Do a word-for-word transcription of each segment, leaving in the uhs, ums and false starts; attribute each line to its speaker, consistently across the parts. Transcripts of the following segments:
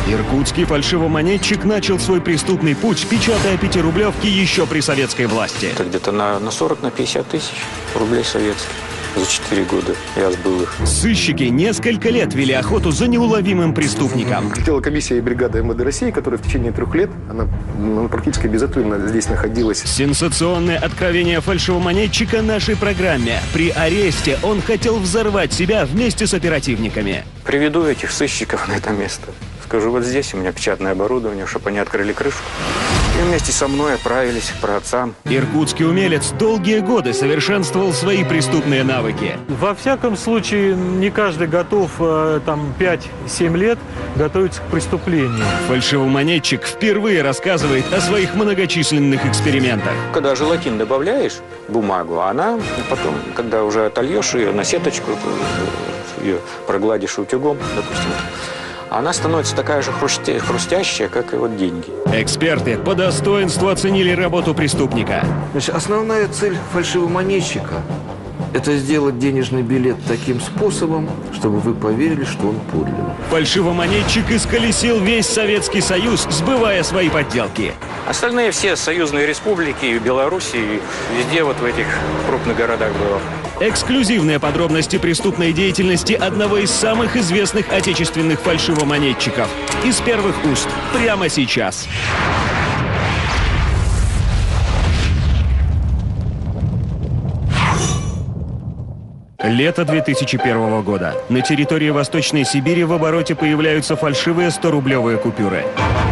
Speaker 1: Иркутский фальшивомонетчик начал свой преступный путь, печатая пятирублевки еще при советской власти.
Speaker 2: Это где-то на, на сорок, на пятьдесят тысяч рублей советских. За четыре года я сбыл их.
Speaker 1: Сыщики несколько лет вели охоту за неуловимым преступником.
Speaker 3: Летела комиссия и бригада эм вэ дэ России, которая в течение трех лет, она ну, практически безотрывно здесь находилась.
Speaker 1: Сенсационное откровение фальшивомонетчика нашей программе. При аресте он хотел взорвать себя вместе с оперативниками.
Speaker 2: Приведу этих сыщиков на это место. Скажу, вот здесь у меня печатное оборудование, чтобы они открыли крышку. И вместе со мной отправились к праотцам.
Speaker 1: Иркутский умелец долгие годы совершенствовал свои преступные навыки.
Speaker 4: Во всяком случае, не каждый готов там пять-семь лет готовиться к преступлению.
Speaker 1: Фальшивомонетчик впервые рассказывает о своих многочисленных экспериментах.
Speaker 2: Когда желатин добавляешь в бумагу, она потом, когда уже отольешь ее на сеточку, ее прогладишь утюгом, допустим, она становится такая же хрустя... хрустящая, как и вот деньги.
Speaker 1: Эксперты по достоинству оценили работу преступника.
Speaker 5: Значит, основная цель фальшивомонетчика – это сделать денежный билет таким способом, чтобы вы поверили, что он подлинный.
Speaker 1: Фальшивомонетчик исколесил весь Советский Союз, сбывая свои подделки.
Speaker 2: Остальные все союзные республики, и Белоруссии, везде вот в этих крупных городах было.
Speaker 1: Эксклюзивные подробности преступной деятельности одного из самых известных отечественных фальшивомонетчиков. Из первых уст. Прямо сейчас. Лето две тысячи первого года. На территории Восточной Сибири в обороте появляются фальшивые сторублевые купюры.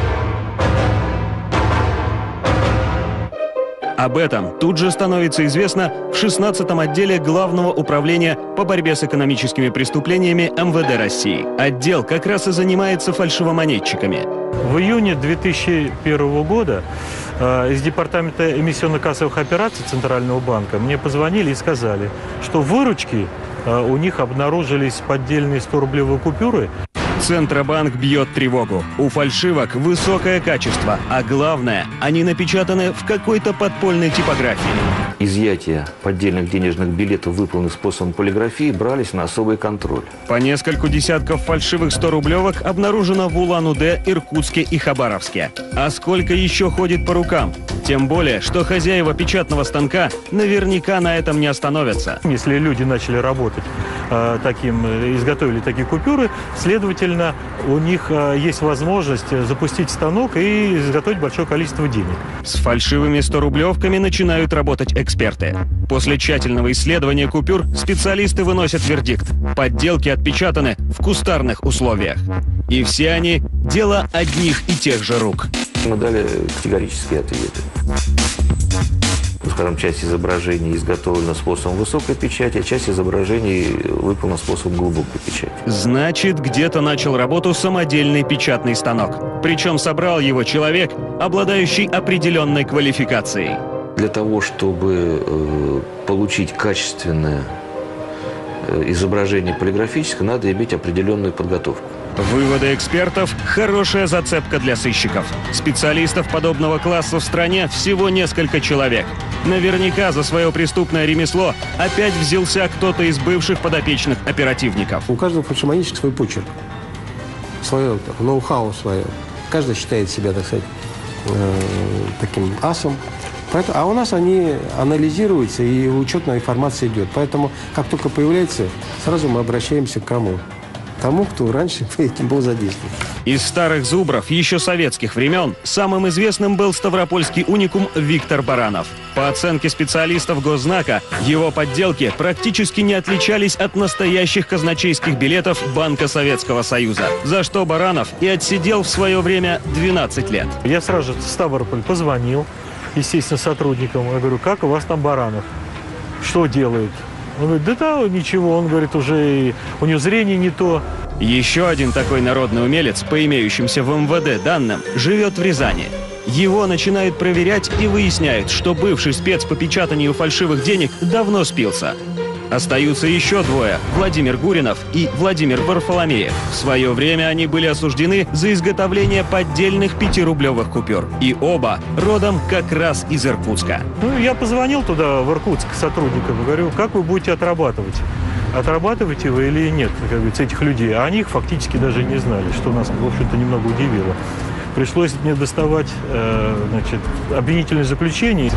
Speaker 1: Об этом тут же становится известно в шестнадцатом отделе Главного управления по борьбе с экономическими преступлениями эм вэ дэ России. Отдел как раз и занимается фальшивомонетчиками.
Speaker 4: В июне две тысячи первого года э, из департамента эмиссионно-кассовых операций Центрального банка мне позвонили и сказали, что в выручке э, у них обнаружились поддельные сторублевые купюры.
Speaker 1: Центробанк бьет тревогу. У фальшивок высокое качество, а главное, они напечатаны в какой-то подпольной типографии.
Speaker 5: Изъятие поддельных денежных билетов, выполненных способом полиграфии, брались на особый контроль.
Speaker 1: По нескольку десятков фальшивых сторублевок обнаружено в Улан-Удэ, Иркутске и Хабаровске. А сколько еще ходит по рукам? Тем более, что хозяева печатного станка наверняка на этом не остановятся.
Speaker 4: Если люди начали работать э, таким, изготовили такие купюры, следовательно, у них э, есть возможность запустить станок и изготовить большое количество денег.
Speaker 1: С фальшивыми сторублевками начинают работать эксперты. После тщательного исследования купюр специалисты выносят вердикт. Подделки отпечатаны в кустарных условиях. И все они – дело одних и тех же рук.
Speaker 5: Мы дали категорические ответы. Ну, скажем, часть изображений изготовлена способом высокой печати, а часть изображений выполнена способом глубокой печати.
Speaker 1: Значит, где-то начал работу самодельный печатный станок. Причем собрал его человек, обладающий определенной квалификацией.
Speaker 5: Для того, чтобы э, получить качественное э, изображение полиграфическое, надо иметь определенную подготовку.
Speaker 1: Выводы экспертов – хорошая зацепка для сыщиков. Специалистов подобного класса в стране всего несколько человек. Наверняка за свое преступное ремесло опять взялся кто-то из бывших подопечных оперативников.
Speaker 6: У каждого фальшивомонетчика свой почерк, свое ноу-хау свое. Каждый считает себя, так сказать, э, таким асом. Поэтому, а у нас они анализируются, и учетная информация идет. Поэтому, как только появляется, сразу мы обращаемся к кому? Тому, кто раньше этим был задействован.
Speaker 1: Из старых зубров еще советских времен самым известным был ставропольский уникум Виктор Баранов. По оценке специалистов Госзнака, его подделки практически не отличались от настоящих казначейских билетов Банка Советского Союза, за что Баранов и отсидел в свое время двенадцать лет.
Speaker 4: Я сразу же в Ставрополь позвонил, естественно, сотрудникам. Я говорю, как у вас там Баранов? Что делает? Он говорит, да, да, ничего. Он говорит, уже у него зрение не то.
Speaker 1: Еще один такой народный умелец, по имеющимся в эм вэ дэ данным, живет в Рязани. Его начинают проверять и выясняют, что бывший спец по печатанию фальшивых денег давно спился. Остаются еще двое – Владимир Гуринов и Владимир Варфоломеев. В свое время они были осуждены за изготовление поддельных пятирублевых купюр. И оба родом как раз из Иркутска.
Speaker 4: Ну, я позвонил туда, в Иркутск, сотрудникам, говорю, как вы будете отрабатывать? отрабатывать его или нет, как говорится, этих людей. А они их фактически даже не знали, что нас, в общем-то, немного удивило. Пришлось мне доставать э, значит, обвинительное заключение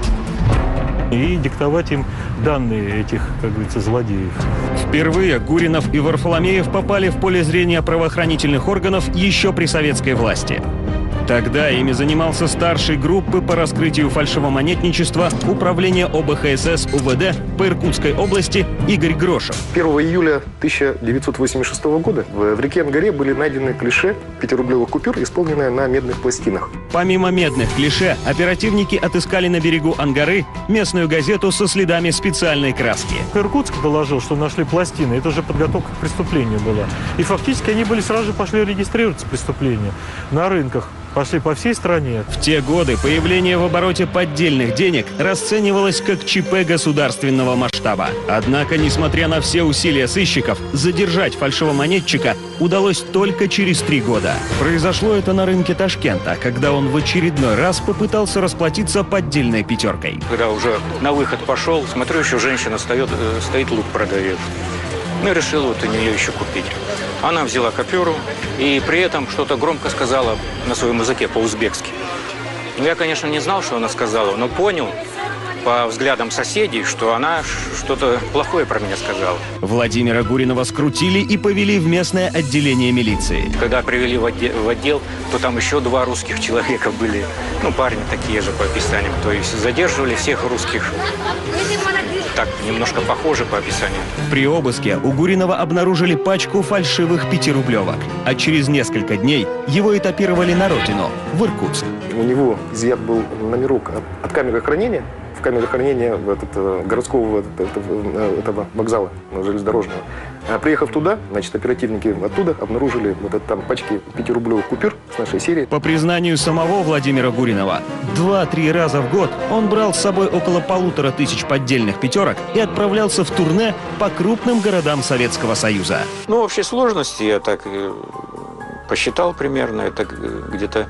Speaker 4: и диктовать им данные этих, как говорится, злодеев.
Speaker 1: Впервые Гуринов и Варфоломеев попали в поле зрения правоохранительных органов еще при советской власти. Тогда ими занимался старший группы по раскрытию фальшивомонетничества Управления О Бэ Ха Эс Эс У В Д по Иркутской области Игорь Грошев.
Speaker 3: первого июля тысяча девятьсот восемьдесят шестого года в реке Ангаре были найдены клише пятирублевых купюр, исполненные на медных пластинах.
Speaker 1: Помимо медных клише, оперативники отыскали на берегу Ангары местную газету со следами специальной краски.
Speaker 4: Иркутск доложил, что нашли пластины. Это уже подготовка к преступлению была. И фактически они были сразу же пошли регистрироваться преступления на рынках. Пошли по всей стране.
Speaker 1: В те годы появление в обороте поддельных денег расценивалось как Че Пэ государственного масштаба. Однако, несмотря на все усилия сыщиков, задержать фальшивомонетчика удалось только через три года. Произошло это на рынке Ташкента, когда он в очередной раз попытался расплатиться поддельной пятеркой.
Speaker 2: Когда уже на выход пошел, смотрю, еще женщина стоит, стоит лук продает. Ну, и решил вот у нее еще купить. Она взяла купюру и при этом что-то громко сказала на своем языке по-узбекски. Ну, я, конечно, не знал, что она сказала, но понял по взглядам соседей, что она что-то плохое про меня сказала.
Speaker 1: Владимира Гуринова скрутили и повели в местное отделение милиции.
Speaker 2: Когда привели в отдел, в отдел, то там еще два русских человека были, ну, парни такие же по описаниям. То есть задерживали всех русских, так, немножко похоже по описанию.
Speaker 1: При обыске у Гуринова обнаружили пачку фальшивых пятирублевок, а через несколько дней его этапировали на родину, в Иркутск.
Speaker 3: У него изъят был номерок от, от камеры хранения, в камере хранения этот, городского этого, этого вокзала железнодорожного. А приехав туда, значит, оперативники оттуда обнаружили вот это, там пачки пятирублевых купюр с нашей серии.
Speaker 1: По признанию самого Владимира Гуринова, два-три раза в год он брал с собой около полутора тысяч поддельных пятерок и отправлялся в турне по крупным городам Советского Союза.
Speaker 2: Ну, в общей сложности я так посчитал примерно, это где-то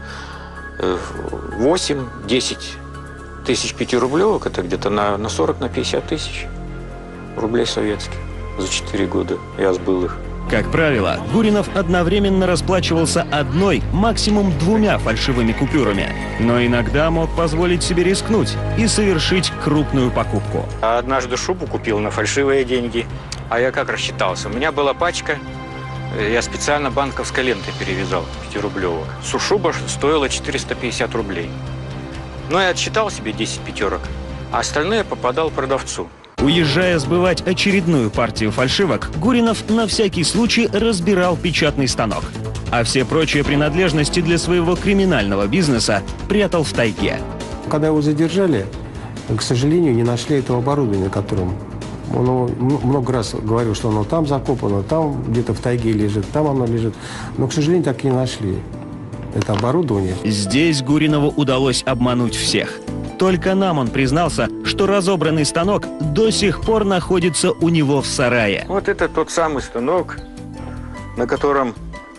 Speaker 2: восемь-десять тысяч пятирублевок, это где-то на, на сорок на пятьдесят тысяч рублей советских. За четыре года я сбыл их.
Speaker 1: Как правило, Гуринов одновременно расплачивался одной, максимум двумя фальшивыми купюрами. Но иногда мог позволить себе рискнуть и совершить крупную покупку.
Speaker 2: А однажды шубу купил на фальшивые деньги. А я как рассчитался? У меня была пачка, я специально банковской лентой перевязал пятирублевок. Шуба стоила четыреста пятьдесят рублей. Но я отсчитал себе десять пятерок, а остальное попадал продавцу.
Speaker 1: Уезжая сбывать очередную партию фальшивок, Гуринов на всякий случай разбирал печатный станок. А все прочие принадлежности для своего криминального бизнеса прятал в тайге.
Speaker 6: Когда его задержали, к сожалению, не нашли этого оборудования, которым он много раз говорил, что оно там закопано, там где-то в тайге лежит, там оно лежит. Но, к сожалению, так и не нашли это оборудование.
Speaker 1: Здесь Гуринову удалось обмануть всех. Только нам он признался, что разобранный станок до сих пор находится у него в сарае.
Speaker 2: Вот это тот самый станок, на котором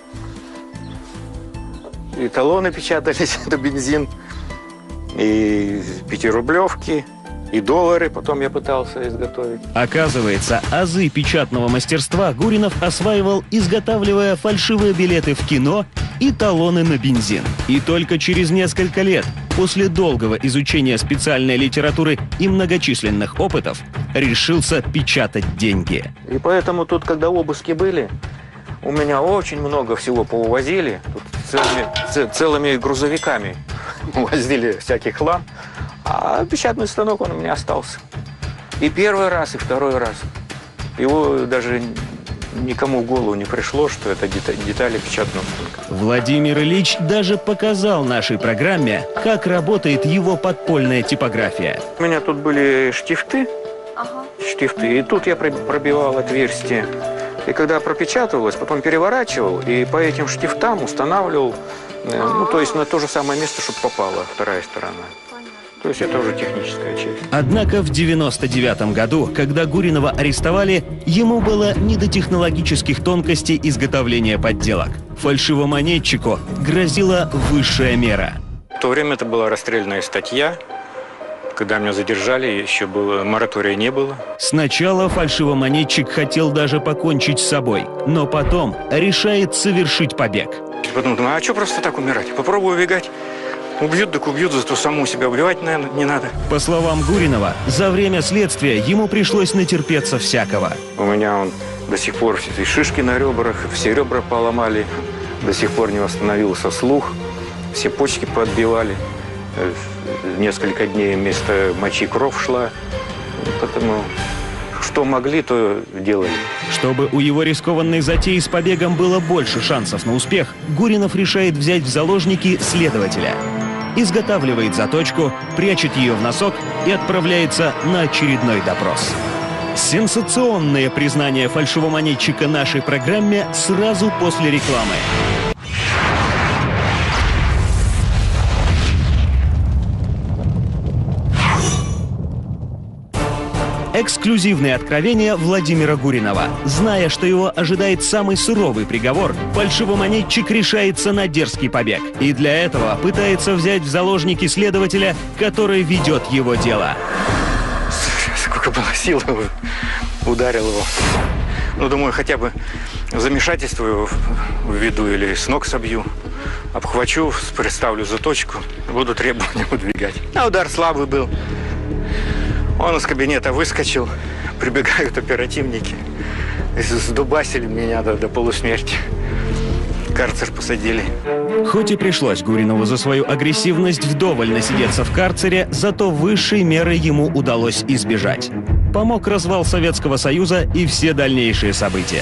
Speaker 2: и талоны печатались, это бензин, и пятирублевки, и доллары потом я пытался изготовить.
Speaker 1: Оказывается, азы печатного мастерства Гуринов осваивал, изготавливая фальшивые билеты в кино и талоны на бензин. И только через несколько лет, после долгого изучения специальной литературы и многочисленных опытов, решился печатать деньги.
Speaker 2: И поэтому тут, когда обыски были, у меня очень много всего поувозили. Тут целыми, целыми грузовиками увозили всякий хлам. А печатный станок, он у меня остался. И первый раз, и второй раз. Его даже никому в голову не пришло, что это детали печатного станка.
Speaker 1: Владимир Ильич даже показал нашей программе, как работает его подпольная типография.
Speaker 2: У меня тут были штифты, ага. штифты, и тут я пробивал отверстие. И когда пропечатывалось, потом переворачивал, и по этим штифтам устанавливал, ну, то есть на то же самое место, чтобы попала вторая сторона. То есть это уже техническая часть.
Speaker 1: Однако в девяносто девятом году, когда Гуринова арестовали, ему было не до технологических тонкостей изготовления подделок. Фальшивомонетчику грозила высшая мера.
Speaker 2: В то время это была расстрельная статья. Когда меня задержали, еще было, моратория не было.
Speaker 1: Сначала фальшивомонетчик хотел даже покончить с собой, но потом решает совершить побег.
Speaker 2: Потом думаю, а что просто так умирать? Попробую убегать. Убьют, так убьют, зато саму себя убивать, наверное, не надо.
Speaker 1: По словам Гуринова, за время следствия ему пришлось натерпеться всякого.
Speaker 2: У меня он до сих пор и шишки на ребрах, все ребра поломали, до сих пор не восстановился слух, все почки подбивали. Несколько дней вместо мочи кровь шла. Потому что могли, то делали.
Speaker 1: Чтобы у его рискованной затеи с побегом было больше шансов на успех, Гуринов решает взять в заложники следователя. Изготавливает заточку, прячет ее в носок и отправляется на очередной допрос. Сенсационное признание фальшивомонетчика нашей программе сразу после рекламы. Эксклюзивные откровения Владимира Гуринова. Зная, что его ожидает самый суровый приговор, фальшивомонетчик решается на дерзкий побег. И для этого пытается взять в заложники следователя, который ведет его дело.
Speaker 2: Сколько было сил, ударил его. Ну, думаю, хотя бы замешательство его введу или с ног собью. Обхвачу, представлю заточку, буду требования выдвигать. А удар слабый был. Он из кабинета выскочил, прибегают оперативники, сдубасили меня до, до полусмерти. Карцер посадили.
Speaker 1: Хоть и пришлось Гуринову за свою агрессивность вдоволь насидеться в карцере, зато высшей меры ему удалось избежать. Помог развал Советского Союза и все дальнейшие события.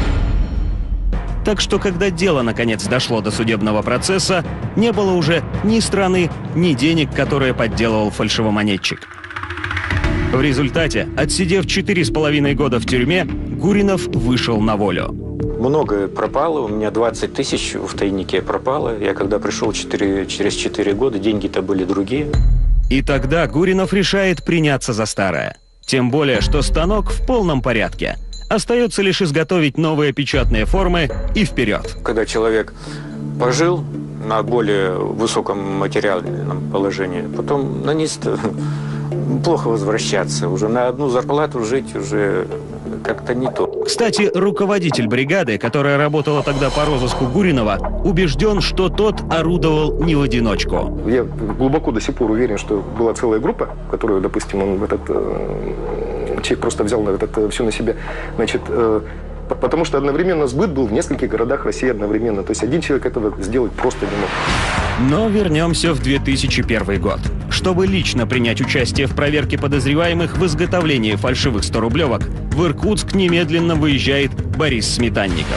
Speaker 1: Так что, когда дело наконец дошло до судебного процесса, не было уже ни страны, ни денег, которые подделывал фальшивомонетчик. В результате, отсидев четыре с половиной года в тюрьме, Гуринов вышел на волю.
Speaker 2: Многое пропало, у меня двадцать тысяч в тайнике пропало. Я когда пришел четыре, через четыре года, деньги-то были другие.
Speaker 1: И тогда Гуринов решает приняться за старое. Тем более, что станок в полном порядке. Остается лишь изготовить новые печатные формы и вперед.
Speaker 2: Когда человек пожил на более высоком материальном положении, потом на низ плохо возвращаться. Уже на одну зарплату жить уже как-то не то.
Speaker 1: Кстати, руководитель бригады, которая работала тогда по розыску Гуринова, убежден, что тот орудовал не в одиночку.
Speaker 3: Я глубоко до сих пор уверен, что была целая группа, которую, допустим, он этот э, человек просто взял на этот, э, все на себя. Значит, э, потому что одновременно сбыт был в нескольких городах России одновременно. То есть один человек этого сделать просто не мог.
Speaker 1: Но вернемся в две тысячи первый год. Чтобы лично принять участие в проверке подозреваемых в изготовлении фальшивых сторублевок, в Иркутск немедленно выезжает Борис Сметанников.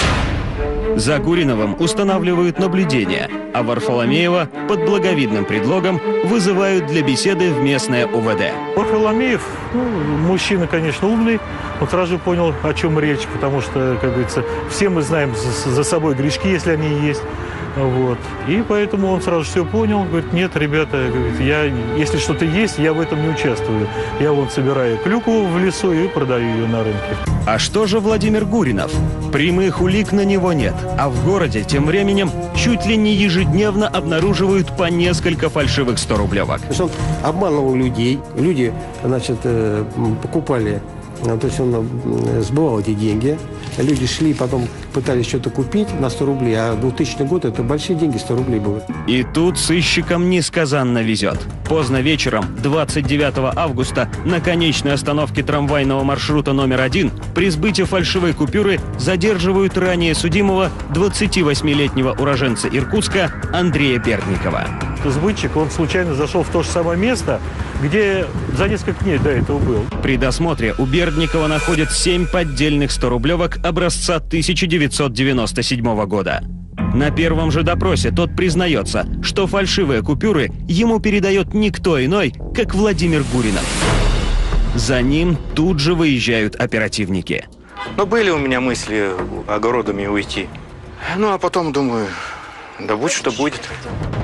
Speaker 1: За Гуриновым устанавливают наблюдение, а Варфоломеева под благовидным предлогом вызывают для беседы в местное УВД.
Speaker 4: Варфоломеев, ну, мужчина, конечно, умный, он сразу же понял, о чем речь, потому что, как говорится, все мы знаем за, за собой грешки, если они есть. Вот. И поэтому он сразу все понял, говорит, нет, ребята, говорит, я, если что-то есть, я в этом не участвую. Я вот собираю клюкву в лесу и продаю ее на рынке.
Speaker 1: А что же Владимир Гуринов? Прямых улик на него нет, а в городе тем временем чуть ли не ежедневно обнаруживают по несколько фальшивых сторублевок.
Speaker 6: То есть он обманывал людей, люди, значит, покупали, то есть он сбывал эти деньги, люди шли, потом пытались что-то купить на сто рублей, а двухтысячный год это большие деньги, сто рублей было.
Speaker 1: И тут сыщикам несказанно везет. Поздно вечером, двадцать девятого августа, на конечной остановке трамвайного маршрута номер один при сбытии фальшивой купюры задерживают ранее судимого двадцативосьмилетнего уроженца Иркутска Андрея Бердникова.
Speaker 4: Сбытчик, он случайно зашел в то же самое место, где за несколько дней до этого был.
Speaker 1: При досмотре у Бердникова находят семь поддельных сторублевок образца тысяча девятьсот девяносто седьмого года. На первом же допросе тот признается, что фальшивые купюры ему передает никто иной, как Владимир Гуринов. За ним тут же выезжают оперативники.
Speaker 2: Но были у меня мысли огородами уйти. Ну, а потом думаю, да будь что будет.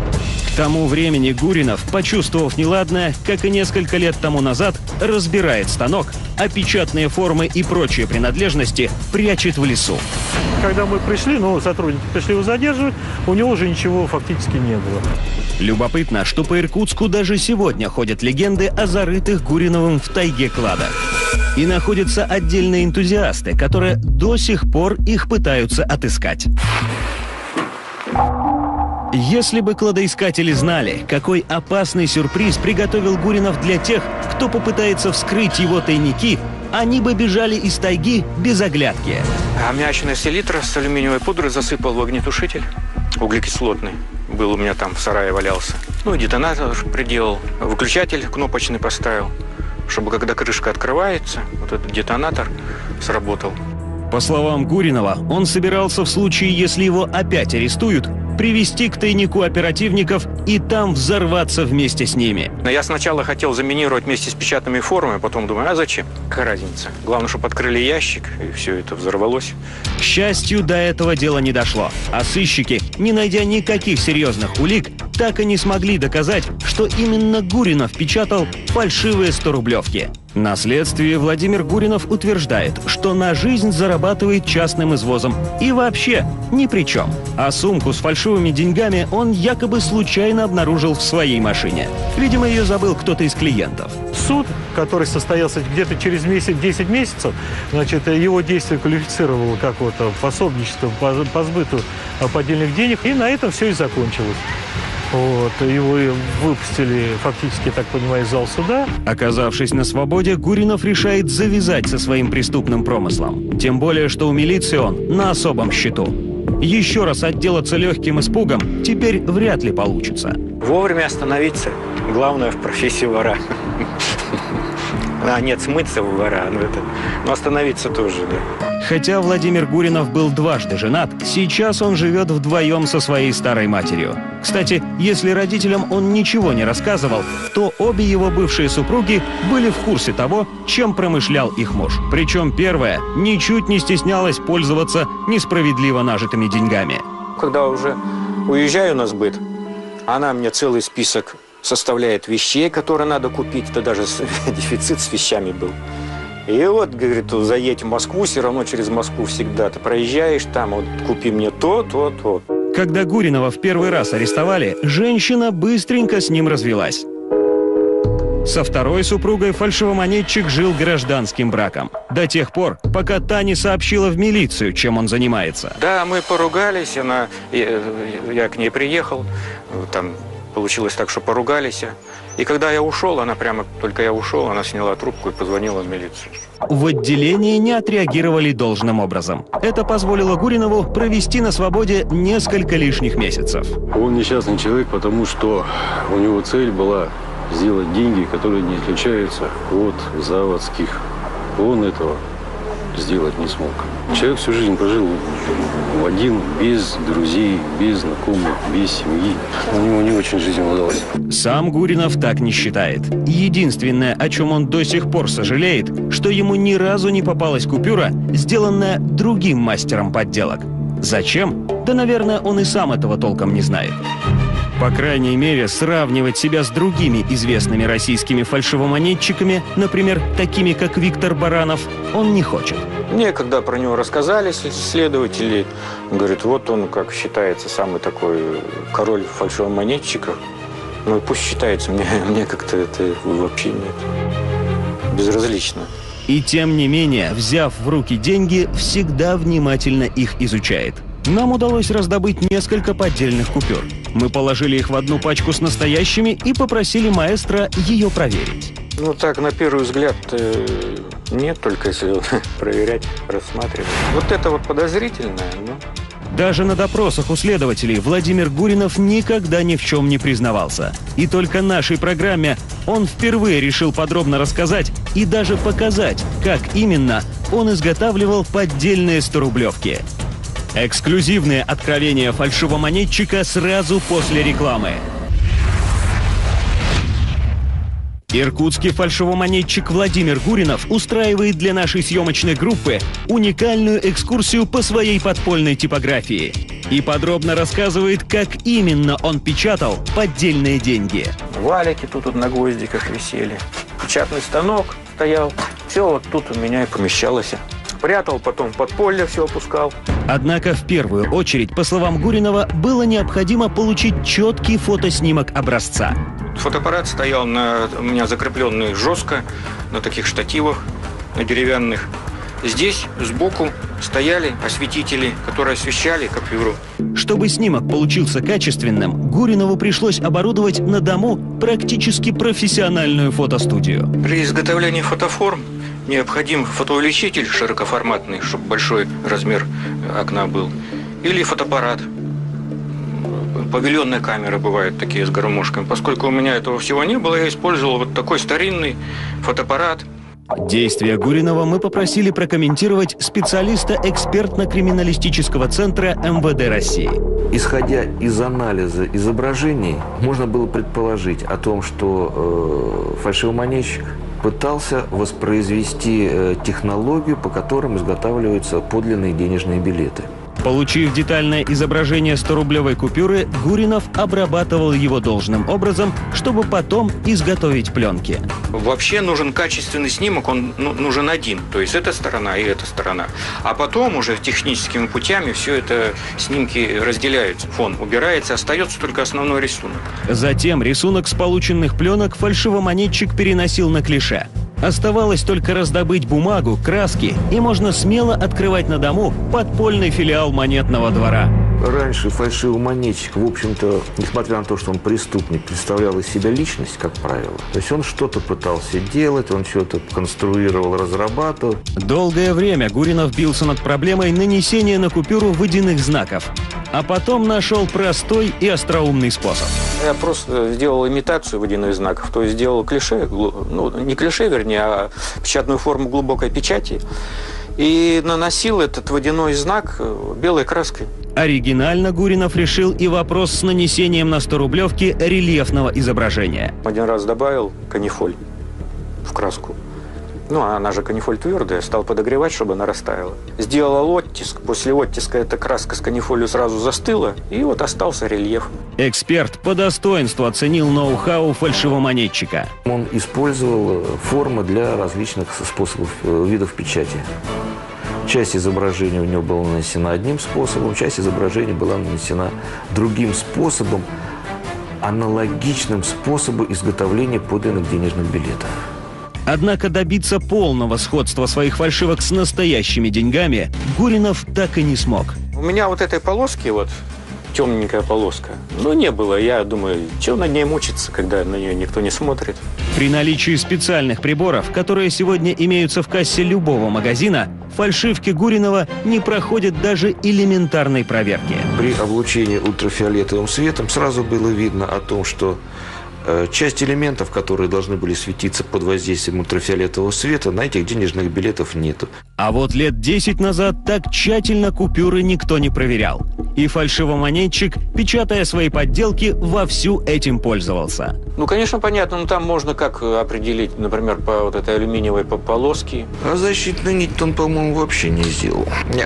Speaker 1: К тому времени Гуринов, почувствовав неладное, как и несколько лет тому назад, разбирает станок, а печатные формы и прочие принадлежности прячет в лесу.
Speaker 4: Когда мы пришли, ну, сотрудники пришли его задерживать, у него уже ничего фактически не было.
Speaker 1: Любопытно, что по Иркутску даже сегодня ходят легенды о зарытых Гуриновым в тайге кладах. И находятся отдельные энтузиасты, которые до сих пор их пытаются отыскать. Если бы кладоискатели знали, какой опасный сюрприз приготовил Гуринов для тех, кто попытается вскрыть его тайники, они бы бежали из тайги без оглядки.
Speaker 2: Аммиачная селитра с алюминиевой пудрой засыпал в огнетушитель углекислотный. Был у меня там в сарае валялся. Ну и детонатор приделал. Выключатель кнопочный поставил, чтобы когда крышка открывается, вот этот детонатор сработал.
Speaker 1: По словам Гуринова, он собирался в случае, если его опять арестуют, привести к тайнику оперативников и там взорваться вместе с ними.
Speaker 2: Но я сначала хотел заминировать вместе с печатными формами, потом думаю, а зачем? Какая разница? Главное, чтобы открыли ящик, и все это взорвалось.
Speaker 1: К счастью, до этого дела не дошло. А сыщики, не найдя никаких серьезных улик, так и не смогли доказать, что именно Гуринов печатал фальшивые сторублевки. На следствии Владимир Гуринов утверждает, что на жизнь зарабатывает частным извозом и вообще ни при чем. А сумку с фальшивыми деньгами он якобы случайно обнаружил в своей машине. Видимо, ее забыл кто-то из клиентов.
Speaker 4: Суд, который состоялся где-то через месяц, десять месяцев, значит, его действие квалифицировало как вот пособничество по, по сбыту поддельных денег, и на этом все и закончилось. Вот, его выпустили фактически, так понимаю, из зала суда.
Speaker 1: Оказавшись на свободе, Гуринов решает завязать со своим преступным промыслом. Тем более, что у милиции он на особом счету. Еще раз отделаться легким испугом теперь вряд ли получится.
Speaker 2: Вовремя остановиться. Главное в профессии вора. А, нет, смыться в вора. Но, это... но остановиться тоже, да.
Speaker 1: Хотя Владимир Гуринов был дважды женат, сейчас он живет вдвоем со своей старой матерью. Кстати, если родителям он ничего не рассказывал, то обе его бывшие супруги были в курсе того, чем промышлял их муж. Причем первая ничуть не стеснялась пользоваться несправедливо нажитыми деньгами.
Speaker 2: Когда уже уезжаю на сбыт, она мне целый список составляет вещей, которые надо купить. Это даже дефицит с вещами был. И вот, говорит, заедь в Москву, все равно через Москву всегда ты проезжаешь, там вот купи мне то, то, то.
Speaker 1: Когда Гуринова в первый раз арестовали, женщина быстренько с ним развелась. Со второй супругой фальшивомонетчик жил гражданским браком. До тех пор, пока та не сообщила в милицию, чем он занимается.
Speaker 2: Да, мы поругались, она, я, я к ней приехал, там получилось так, что поругались. И когда я ушел, она прямо, только я ушел, она сняла трубку и позвонила в милицию.
Speaker 1: В отделении не отреагировали должным образом. Это позволило Гуринову провести на свободе несколько лишних месяцев.
Speaker 7: Он несчастный человек, потому что у него цель была сделать деньги, которые не отличаются от заводских. Он этого сделать не смог. Человек всю жизнь прожил один, без друзей, без знакомых, без семьи. У него не очень жизнь удалась.
Speaker 1: Сам Гуринов так не считает. Единственное, о чем он до сих пор сожалеет, что ему ни разу не попалась купюра, сделанная другим мастером подделок. Зачем? Да, наверное, он и сам этого толком не знает. По крайней мере, сравнивать себя с другими известными российскими фальшивомонетчиками, например, такими как Виктор Баранов, он не хочет.
Speaker 2: Мне, когда про него рассказали следователи, говорят, вот он, как считается, самый такой король фальшивомонетчиков. Ну и пусть считается, мне, мне как-то это вообще нет. Безразлично.
Speaker 1: И тем не менее, взяв в руки деньги, всегда внимательно их изучает. Нам удалось раздобыть несколько поддельных купюр. Мы положили их в одну пачку с настоящими и попросили маэстро ее проверить.
Speaker 2: Ну так, на первый взгляд, э, нет, только если проверять, рассматривать. Вот это вот подозрительное, ну...
Speaker 1: Даже на допросах у следователей Владимир Гуринов никогда ни в чем не признавался. И только нашей программе он впервые решил подробно рассказать и даже показать, как именно он изготавливал поддельные сторублевки. Эксклюзивные откровения фальшивомонетчика сразу после рекламы. Иркутский фальшивомонетчик Владимир Гуринов устраивает для нашей съемочной группы уникальную экскурсию по своей подпольной типографии. И подробно рассказывает, как именно он печатал поддельные деньги.
Speaker 2: Валики тут вот на гвоздиках висели. Печатный станок стоял. Все вот тут у меня и помещалось. Прятал, потом в подполье все опускал.
Speaker 1: Однако в первую очередь, по словам Гуринова, было необходимо получить четкий фотоснимок образца.
Speaker 2: Фотоаппарат стоял на, у меня закрепленный жестко на таких штативах, на деревянных. Здесь сбоку стояли осветители, которые освещали купюру.
Speaker 1: Чтобы снимок получился качественным, Гуринову пришлось оборудовать на дому практически профессиональную фотостудию.
Speaker 2: При изготовлении фотоформ необходим фотоувеличитель широкоформатный, чтобы большой размер окна был, или фотоаппарат. Павильонные камеры бывают такие с гармошками. Поскольку у меня этого всего не было, я использовал вот такой старинный фотоаппарат.
Speaker 1: Действия Гуринова мы попросили прокомментировать специалиста экспертно-криминалистического центра эм вэ дэ России.
Speaker 5: Исходя из анализа изображений, можно было предположить о том, что э, фальшивомонетчик пытался воспроизвести э, технологию, по которым изготавливаются подлинные денежные билеты.
Speaker 1: Получив детальное изображение сторублевой купюры, Гуринов обрабатывал его должным образом, чтобы потом изготовить пленки.
Speaker 2: Вообще нужен качественный снимок, он ну, нужен один, то есть эта сторона и эта сторона. А потом уже техническими путями все это снимки разделяются, фон убирается, остается только основной рисунок.
Speaker 1: Затем рисунок с полученных пленок фальшивомонетчик переносил на клише. Оставалось только раздобыть бумагу, краски, и можно смело открывать на дому подпольный филиал монетного двора.
Speaker 5: Раньше фальшивомонетчик, в общем-то, несмотря на то, что он преступник, представлял из себя личность, как правило. То есть он что-то пытался делать, он что-то конструировал, разрабатывал.
Speaker 1: Долгое время Гуринов бился над проблемой нанесения на купюру водяных знаков. А потом нашел простой и остроумный способ.
Speaker 2: Я просто сделал имитацию водяных знаков, то есть сделал клише, ну не клише, вернее, а печатную форму глубокой печати. И наносил этот водяной знак белой краской.
Speaker 1: Оригинально Гуринов решил и вопрос с нанесением на сторублевки рельефного изображения.
Speaker 2: Один раз добавил канифоль в краску. Ну, она же канифоль твердая, стал подогревать, чтобы она растаяла. Сделал оттиск. После оттиска эта краска с канифолью сразу застыла, и вот остался рельеф.
Speaker 1: Эксперт по достоинству оценил ноу-хау фальшивомонетчика.
Speaker 5: Он использовал формы для различных способов, видов печати. Часть изображения у него была нанесена одним способом, часть изображения была нанесена другим способом, аналогичным способу изготовления подлинных денежных билетов.
Speaker 1: Однако добиться полного сходства своих фальшивок с настоящими деньгами Гуринов так и не смог.
Speaker 2: У меня вот этой полоски, вот темненькая полоска, ну не было. Я думаю, чего над ней мучиться, когда на нее никто не смотрит.
Speaker 1: При наличии специальных приборов, которые сегодня имеются в кассе любого магазина, фальшивки Гуринова не проходят даже элементарной проверки.
Speaker 5: При облучении ультрафиолетовым светом сразу было видно о том, что часть элементов, которые должны были светиться под воздействием ультрафиолетового света, на этих денежных билетов нету.
Speaker 1: А вот лет десять назад так тщательно купюры никто не проверял. И фальшивомонетчик, печатая свои подделки, вовсю этим пользовался.
Speaker 2: Ну, конечно, понятно, но там можно как определить, например, по вот этой алюминиевой полоске.
Speaker 5: А защитную нить он, по-моему, вообще не сделал. Нет.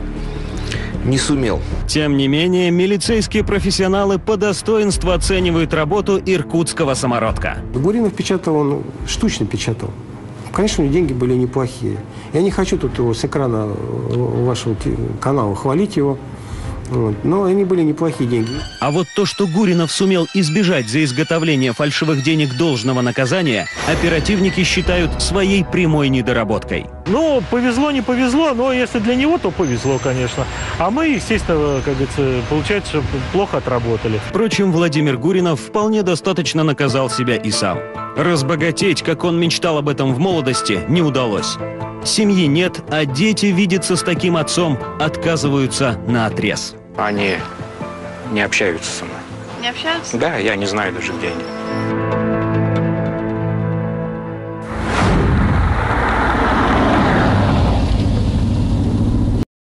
Speaker 5: Не сумел.
Speaker 1: Тем не менее, милицейские профессионалы по достоинству оценивают работу иркутского самородка.
Speaker 6: Гуринов печатал, он штучно печатал. Конечно, у него деньги были неплохие. Я не хочу тут его с экрана вашего канала хвалить его. Вот. Но они были неплохие деньги.
Speaker 1: А вот то, что Гуринов сумел избежать за изготовление фальшивых денег должного наказания, оперативники считают своей прямой недоработкой.
Speaker 4: Ну, повезло, не повезло, но если для него, то повезло, конечно. А мы, естественно, как говорится, получается, плохо отработали.
Speaker 1: Впрочем, Владимир Гуринов вполне достаточно наказал себя и сам. Разбогатеть, как он мечтал об этом в молодости, не удалось. Семьи нет, а дети видеться с таким отцом отказываются наотрез.
Speaker 2: Они не общаются со мной.
Speaker 8: Не общаются?
Speaker 2: Да, я не знаю даже, где они.